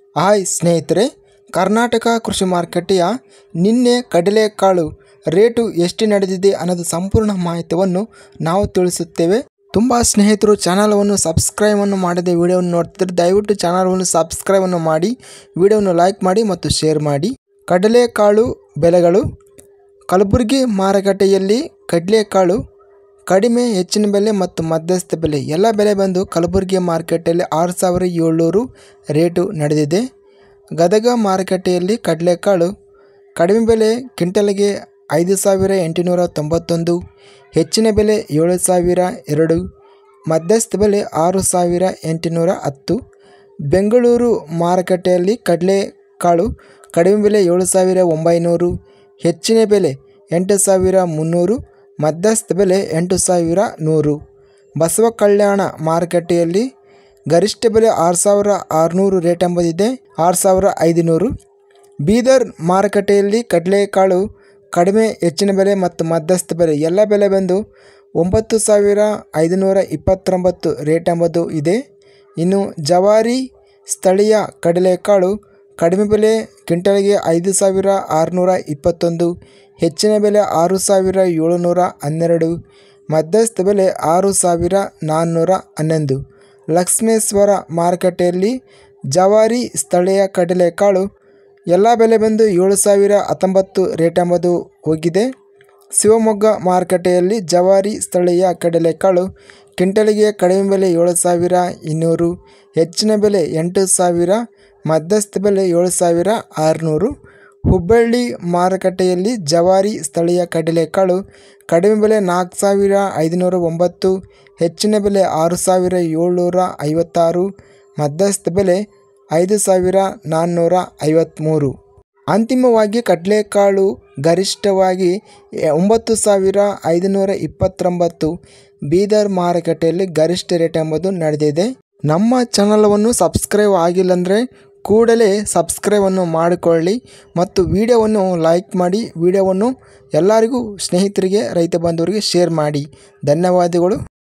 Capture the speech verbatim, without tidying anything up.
Hi ಸ್ನೇಹಿತರೆ, ಕರ್ನಾಟಕ ಕೃಷಿ ಮಾರುಕಟ್ಟೆಯ ನಿನ್ನೆ ಕಡಲೆಕಾಳು ರೇಟು ಎಷ್ಟು ನಡೆದಿದೆ ಅನ್ನೋದು ಸಂಪೂರ್ಣ ಮಾಹಿತಿಯನ್ನು ನಾವು ತಿಳಿಸುತ್ತೇವೆ. ತುಂಬ ಸ್ನೇಹಿತರು ಚಾನಲವನ್ನು ಸಬ್ಸ್ಕ್ರೈಬನ್ನು ಮಾಡದೆ ವಿಡಿಯೋವನ್ನು ನೋಡ್ತಿದ್ದರೆ ದಯವಿಟ್ಟು ಚಾನಲನ್ನು ಸಬ್ಸ್ಕ್ರೈಬನ್ನು ಮಾಡಿ, ವಿಡಿಯೋವನ್ನು ಲೈಕ್ ಮಾಡಿ ಮತ್ತು ಶೇರ್ ಮಾಡಿ. ಕಡಲೆಕಾಳು ಬೆಲೆಗಳು. ಕಲಬುರಗಿ ಮಾರುಕಟ್ಟೆಯಲ್ಲಿ ಕಡಲೆಕಾಳು ಕಡಿಮೆ, ಹೆಚ್ಚಿನ ಬೆಲೆ ಮತ್ತು ಮಧ್ಯಸ್ಥ ಬೆಲೆ ಎಲ್ಲ ಬೆಲೆ ಬಂದು ಕಲಬುರಗಿ ಮಾರುಕಟ್ಟೆಯಲ್ಲಿ ಆರು ಸಾವಿರ ಏಳ್ನೂರು ರೇಟು ನಡೆದಿದೆ. ಗದಗ ಮಾರುಕಟ್ಟೆಯಲ್ಲಿ ಕಡಲೆಕಾಳು ಕಡಿಮೆ ಬೆಲೆ ಕ್ವಿಂಟಲ್ಗೆ ಐದು ಸಾವಿರ ಎಂಟುನೂರ ತೊಂಬತ್ತೊಂದು, ಹೆಚ್ಚಿನ ಬೆಲೆ ಏಳು ಸಾವಿರ ಎರಡು, ಮಧ್ಯಸ್ಥ ಬೆಲೆ ಆರು ಸಾವಿರ ಎಂಟುನೂರ ಹತ್ತು. ಬೆಂಗಳೂರು ಮಾರುಕಟ್ಟೆಯಲ್ಲಿ ಕಡಲೆಕಾಳು ಕಡಿಮೆ ಬೆಲೆ ಏಳು ಸಾವಿರ ಒಂಬೈನೂರು, ಹೆಚ್ಚಿನ ಬೆಲೆ ಎಂಟು ಸಾವಿರ ಮುನ್ನೂರು, ಮಧ್ಯಸ್ಥ ಬೆಲೆ ಎಂಟು ಸಾವಿರ ನೂರು. ಬಸವ ಕಲ್ಯಾಣ ಮಾರುಕಟ್ಟೆಯಲ್ಲಿ ಗರಿಷ್ಠ ಬೆಲೆ ಆರು ಸಾವಿರ ಆರುನೂರು ರೇಟ್ ಎಂಬುದಿದೆ, ಆರು ಸಾವಿರ ಐದುನೂರು. ಬೀದರ್ ಮಾರುಕಟ್ಟೆಯಲ್ಲಿ ಕಡಲೆಕಾಳು ಕಡಿಮೆ, ಹೆಚ್ಚಿನ ಬೆಲೆ ಮತ್ತು ಮಧ್ಯಸ್ಥ ಬೆಲೆ ಎಲ್ಲ ಬೆಲೆ ಬಂದು ಒಂಬತ್ತು ಸಾವಿರ ಐದುನೂರ ಇಪ್ಪತ್ತೊಂಬತ್ತು ರೇಟ್ ಎಂಬುದು ಇದೆ. ಇನ್ನು ಜವಾರಿ ಸ್ಥಳೀಯ ಕಡಲೆಕಾಳು ಕಡಿಮೆ ಬೆಲೆ ಕ್ವಿಂಟಲ್ಗೆ ಐದು ಸಾವಿರ ಆರುನೂರ ಇಪ್ಪತ್ತೊಂದು, ಹೆಚ್ಚಿನ ಬೆಲೆ ಆರು ಸಾವಿರ ಏಳುನೂರ ಹನ್ನೆರಡು, ಮಧ್ಯಸ್ಥ ಬೆಲೆ ಆರು ಸಾವಿರ ನಾನ್ನೂರ ಹನ್ನೊಂದು. ಲಕ್ಷ್ಮೇಶ್ವರ ಮಾರುಕಟ್ಟೆಯಲ್ಲಿ ಜವಾರಿ ಸ್ಥಳೀಯ ಕಡಲೆಕಾಳು ಎಲ್ಲ ಬೆಲೆ ಬಂದು ಏಳು ಸಾವಿರ ಹತ್ತೊಂಬತ್ತು ರೇಟ್ ಎಂಬುದು ಹೋಗಿದೆ. ಶಿವಮೊಗ್ಗ ಮಾರುಕಟ್ಟೆಯಲ್ಲಿ ಜವಾರಿ ಸ್ಥಳೀಯ ಕಡಲೆಕಾಳು ಕ್ವಿಂಟಲ್ಗೆ ಕಡಿಮೆ ಬೆಲೆ ಏಳು ಸಾವಿರ ಇನ್ನೂರು, ಹೆಚ್ಚಿನ ಬೆಲೆ ಎಂಟು ಸಾವಿರ, ಮಧ್ಯಸ್ಥ ಬೆಲೆ ಏಳು ಸಾವಿರ ಆರುನೂರು. ಹುಬ್ಬಳ್ಳಿ ಮಾರುಕಟ್ಟೆಯಲ್ಲಿ ಜವಾರಿ ಸ್ಥಳೀಯ ಕಡಲೆಕಾಳು ಕಡಿಮೆ ಬೆಲೆ ನಾಲ್ಕು ಸಾವಿರ ಐದುನೂರ ಒಂಬತ್ತು, ಹೆಚ್ಚಿನ ಬೆಲೆ ಆರು ಸಾವಿರ ಏಳ್ನೂರ ಐವತ್ತಾರು, ಮಧ್ಯಸ್ಥ ಬೆಲೆ ಐದು ಸಾವಿರ ನಾನ್ನೂರ ಐವತ್ತ್ಮೂರು. ಅಂತಿಮವಾಗಿ ಕಡಲೆಕಾಳು ಗರಿಷ್ಠವಾಗಿ ಒಂಬತ್ತು ಸಾವಿರ ಐದುನೂರ ಇಪ್ಪತ್ತೊಂಬತ್ತು ಬೀದರ್ ಮಾರುಕಟ್ಟೆಯಲ್ಲಿ ಗರಿಷ್ಠ ರೇಟ್ ಎಂಬುದು ನಡೆದಿದೆ. ನಮ್ಮ ಚಾನಲವನ್ನು ಸಬ್ಸ್ಕ್ರೈಬ್ ಆಗಿಲ್ಲಂದರೆ ಕೂಡಲೇ ಸಬ್ಸ್ಕ್ರೈಬನ್ನು ಮಾಡಿಕೊಳ್ಳಿ ಮತ್ತು ವಿಡಿಯೋವನ್ನು ಲೈಕ್ ಮಾಡಿ, ವಿಡಿಯೋವನ್ನು ಎಲ್ಲರಿಗೂ ಸ್ನೇಹಿತರಿಗೆ ರೈತ ಬಾಂಧವರಿಗೆ ಶೇರ್ ಮಾಡಿ. ಧನ್ಯವಾದಗಳು.